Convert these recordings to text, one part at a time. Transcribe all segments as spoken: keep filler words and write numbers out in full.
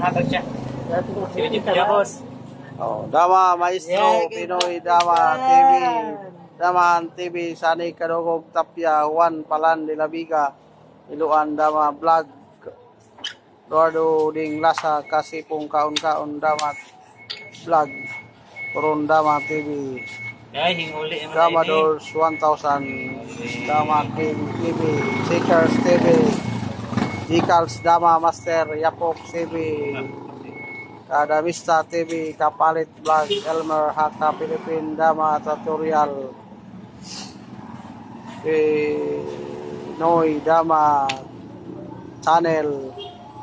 Hatag siya. Sige, sige, boss. Oh, Dama Maestro Pinoy Dama T V. Daman T V Sani Kadugog Tapia Juan Palan de la Viga Iluan Dama Vlog Eduardo Ding Lasa Kasipong Kaon-Kaon Dama Vlog Puron Dama T V Ay, hinguli mo Dama Doors one thousand Dama T V Seekers T V Jikals Dama Master Yapok T V Kadamista T V Kapalit Vlog Elmer Haka Philippine Dama Tutorial eh, Noy Dama Channel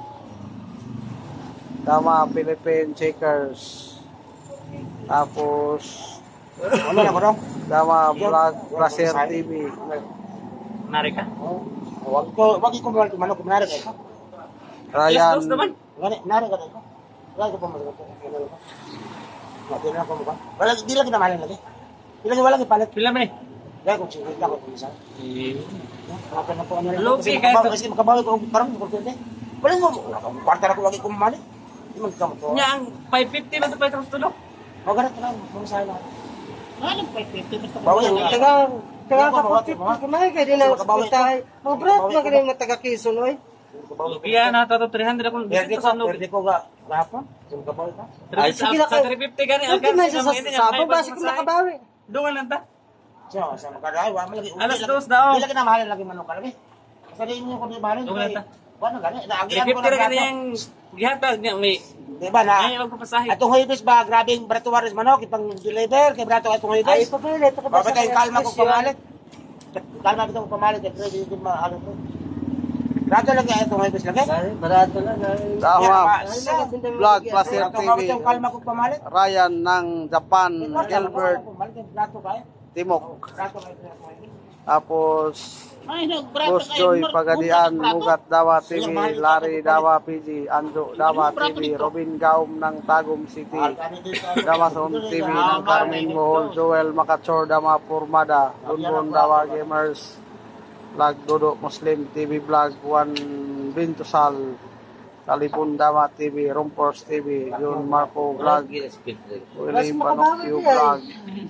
Dama Philippine Checkers tapos ano na ko dong? Dama Vlog Placer T V Nari ka? Wag ko, wag ko man manok kunari ka. Ryan Yes, naman. Gani, nari ka dito. Wag ko pa manok. Wag na ko ba? Wala di lagi na malan lagi. Di lagi wala gipalit. Pila man eh? Wag ko sige ka ko isa. Eh. Wag na po ano. Lupi ka ito. Kasi makabawi ko parang kurtente. Wala mo kwarta na ko lagi kumali. Di man ka mo. Nya ang five fifty man to pa itong tulog. Wag na ka lang, mo sa ila. Ano five fifty man to? Bawi ang Tagang tagang kapatid ko kumain kay din ang hospital. Mga brat mga kini mga taga Quezon oy. Kaya na to three hundred akong Pwede dito ko, sa loob. pwede ko ga gahapon. Sino ka ba ito? Ay, sige na Sa kayo. three fifty gani Ang kinay sa sabong basi ko nakabawi. Dungan lang ta. So, sa makadaay, wa man lagi. Alas dos daw. Di lagi na mahal lagi manok ka lagi. Sa rin niyo ko di mahal. Dungan lang ta. Wa na gani, three naagian ko fifty na ra gani gato. ang gihatag niya may Di ba na? ay magpapasahe. Atong huibis ba grabing brato waris manok ipang deliver kay brato atong Ay huibis. papilit ko Ba tayo kalma ko pamalit. Kalma bitaw ko pamalit kay pwede din maalo ko. Brato lagi atong huibis lagi. barato lang. Dama Vlog Placer T V Atong kalma ko pamalit. Ryan ng Japan Gilbert Brato kaya. Timok Brato kaya. tapos Boss Joy Pagadian Mugat Dawa T V Larry Dawa P G Ando Dawa T V Robin Gaum ng Tagum City Dama Son T V ng Carmen Bohol Joel Makachor Dama Purmada Dunbon Dawa Gamers Vlog Dodo Muslim T V Vlog Juan Bintusal Kalipun Dama T V Rompors T V Yun Marco Vlog Willie Panokyo Vlog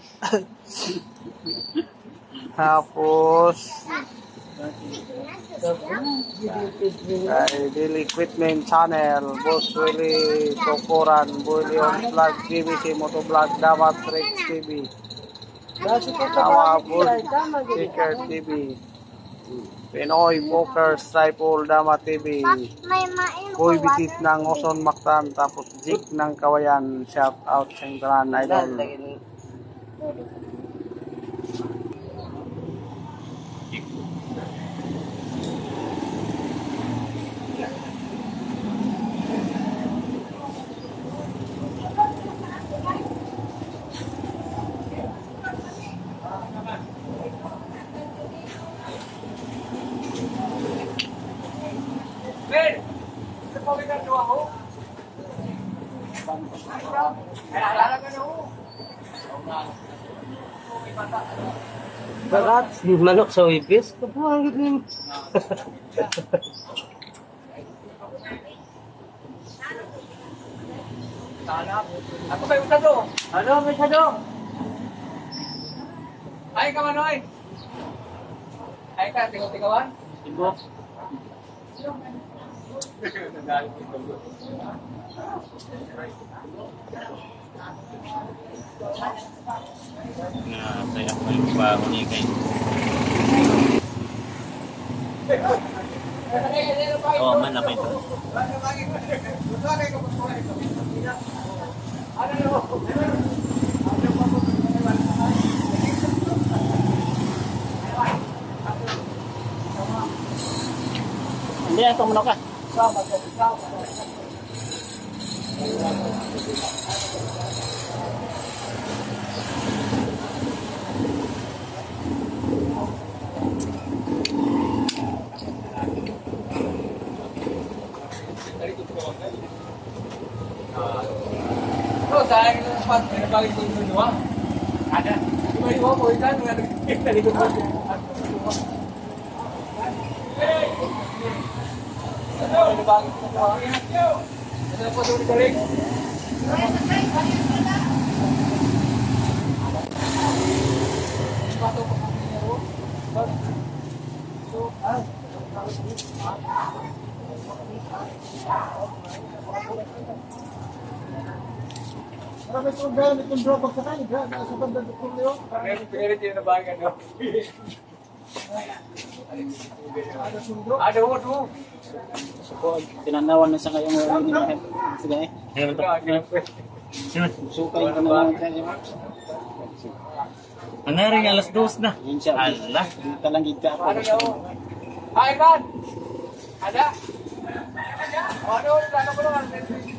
tapos ay Daily Equipment Channel Boss Willie Tokoran Bullion Vlog T V si Moto Vlog Dama Tricks T V Dama Bull Sticker T V Pinoy Poker Stripol Dama T V Boy Bitit ng Oson Mactan tapos Jik ng Kawayan shout out sa Ingran Idol Barat manok sa wibis. Kapuang gid nim. Ako ba yung tado? Ano may sado? Ay ka manoy. Ay ka tingaw-tingawan. Ibo. Nga, saya ko yung bago ni kay. Oh, man na pa ito. Hindi, ito muna ka. Oh, saya kita sempat balik ke semua. Ada. Cuma di bawah kan dengan kita di bawah. Hei. Aduh, balik ke semua. Tapos ulit balik. Pasok pa kami niya ro. So, ah. Marami itong gano'n itong drop sa kanin. Sa bandang doktor niyo. Pilit yun na bagay, no? Ada mo, no? Tinanawan na sa kayong wala nila. Sige eh. Sukay ko na lang kayo. Ano rin alas dos na? Yun siya. Allah. Dito lang gita ako. Ano daw? Hi, man! Ada? Ano? Ano ko naman?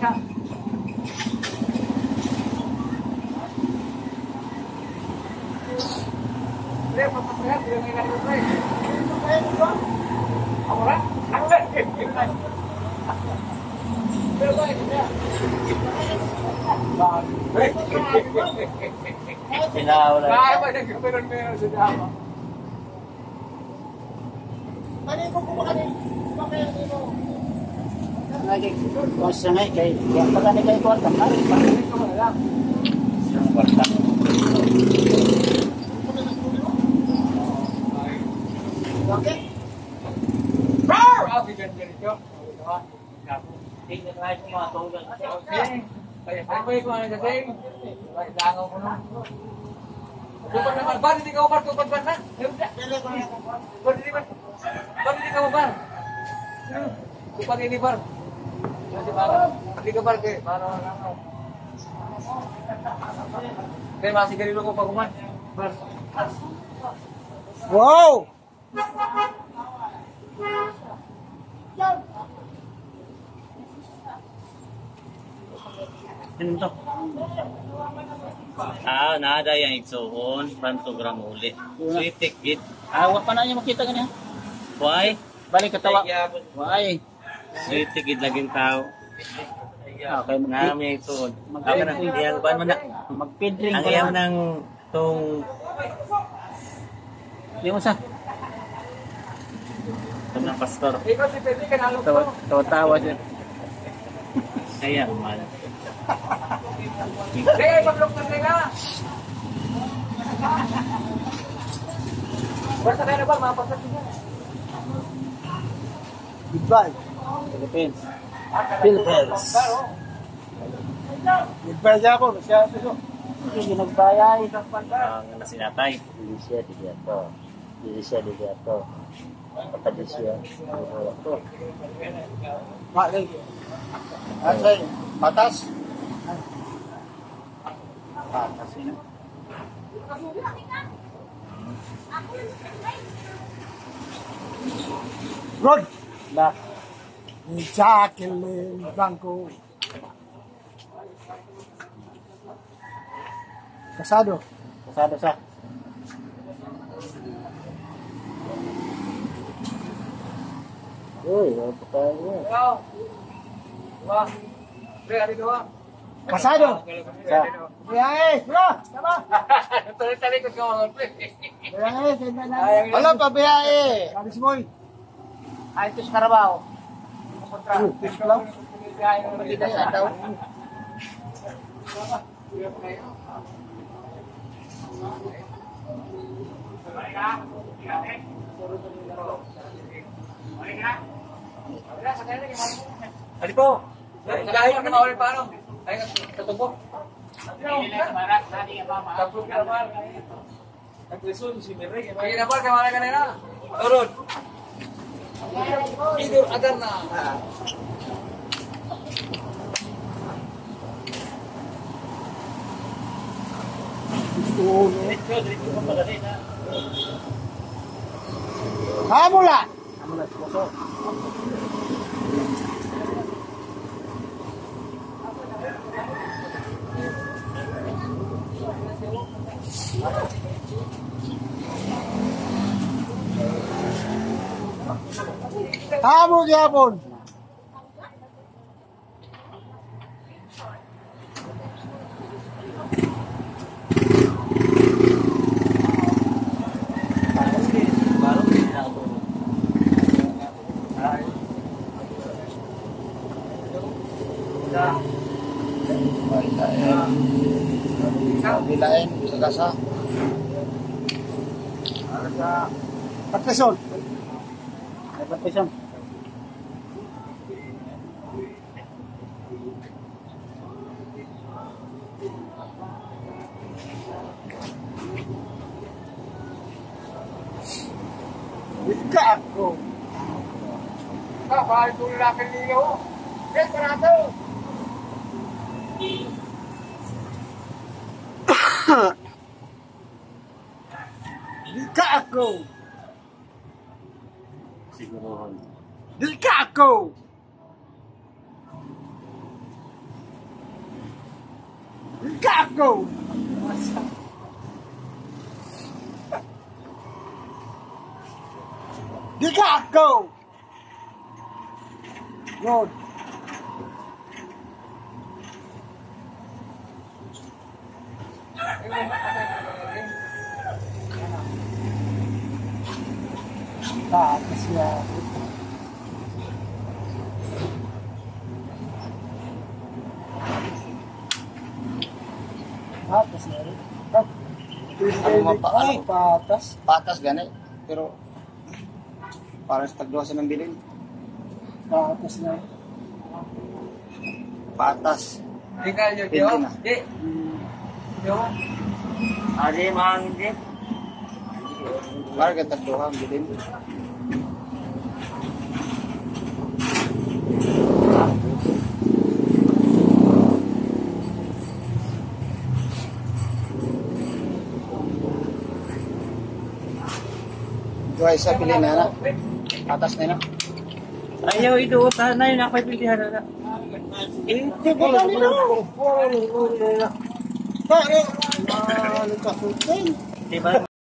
Pre, papapahat. Hindi may nalito, pre. Ako ra? Ako ra? Pero ba, ito niya? Sinawala. Kaya ba nagkameron-meron sa dama? Kanin ko po kanin. Bakit mo? Lagi ko sa ngay kay ya pag ani kay kwarta ari pa. Ito mo na lang. Kwarta. Okay. Roar! Ah, bigyan dyan ito. Tingnan tayo kung mga tunggal. Okay. Kaya pa ko yung mga kasing. Langaw ko nun. Tupad naman. Ba't hindi ka ubar? Tupad ba na? Ba't hindi ba? Ba't hindi ka ubar? Tupad ini bar. Kasi para. Hindi ka bar kayo. Para langaw. Kaya masih ganilo ko paguman. Bar. Wow! Ano to? Ah, nada yung igsoon. Pantogram uli. Sweet ticket. Awa pa na niyo makita kanya. Why? Balik katawa. Why? Sweet ticket laging tao. Okay, Na mag may igsoon. Ako na, iyang ban mo na. magpidring Ang ko iyang lang. ng tong Di mo sa tong ng pastor. Ikaw si Pwede ka nalog tawa ko. tawa, tawa siya. Kaya, man. Hindi, paglog na nila. Basta kayo na ba? Mapasat niya. Goodbye. Philippines. Philippines. Goodbye siya po. Siya po. Hindi nagbayay. Ang nasinatay. Hindi siya di dito. Hindi siya di dito. Patadi siya. Maling. Asay. Patas. Patas yun. Rod. Ba? Jacqueline Blanco. Kasado. Kasado sa. Uy, apa tayo? Ikaw. Diba? Pre, ano diba? Kasado. Sa. Biyahe. Wala. Tama. Tuloy-tuloy ko sa mga pre. Biyahe. Ganda na. Wala pa biyahe. Alis mo eh. Ay, ito sa Carabao. Uh, ito lang. Magkita sa daw. Ano po? Dahil ka mawala paano? Ay, katubo. Taplog ka naman. Ay, naman, kamala ka na na. Turun. Idul Adha na. Hamula. Hamul yapon. Bilain. Bilain, bisa kasa. Ada Patreson. Patreson. Ika ako. Ah, bahal ko lalaki niyo. Eh, parato. Ika ako. Siguro. Ika ako. Ika ako. Ika ako. Lord. Tapos ya. Tapos ya. Ano mapa, Ay, ano? patas. Patas gani. Pero parang sa tagluwa sa nang bilin. Patas na. Patas. Di ka, yo, Hindi yo. na. Di. Yo. Adi, mahal hindi. Parang ka tagluwa ang bilin. Dua isa pilih na na. Atas na na. Ayaw ito, sana yun nakapipilihan na. Hindi ko lang ito. Pare. Ano ka sutin? Diba?